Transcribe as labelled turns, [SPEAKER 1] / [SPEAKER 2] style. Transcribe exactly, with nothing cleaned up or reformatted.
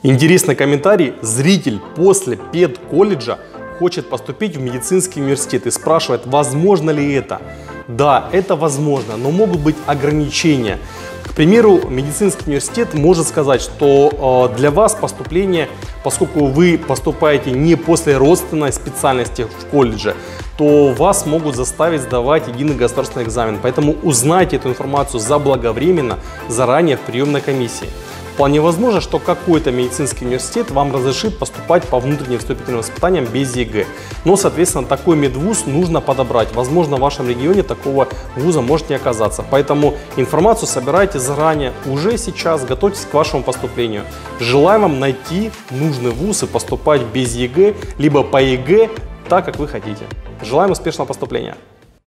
[SPEAKER 1] Интересный комментарий. Зритель после педколледжа хочет поступить в медицинский университет и спрашивает, возможно ли это. Да, это возможно, но могут быть ограничения. К примеру, медицинский университет может сказать, что э, для вас поступление, поскольку вы поступаете не после родственной специальности в колледже, то вас могут заставить сдавать единый государственный экзамен. Поэтому узнайте эту информацию заблаговременно, заранее в приемной комиссии. Вполне возможно, что какой-то медицинский университет вам разрешит поступать по внутренним вступительным испытаниям без ЕГЭ. Но, соответственно, такой медвуз нужно подобрать. Возможно, в вашем регионе такого вуза может не оказаться. Поэтому информацию собирайте заранее, уже сейчас, готовьтесь к вашему поступлению. Желаем вам найти нужный вуз и поступать без ЕГЭ, либо по ЕГЭ, так как вы хотите. Желаем успешного поступления!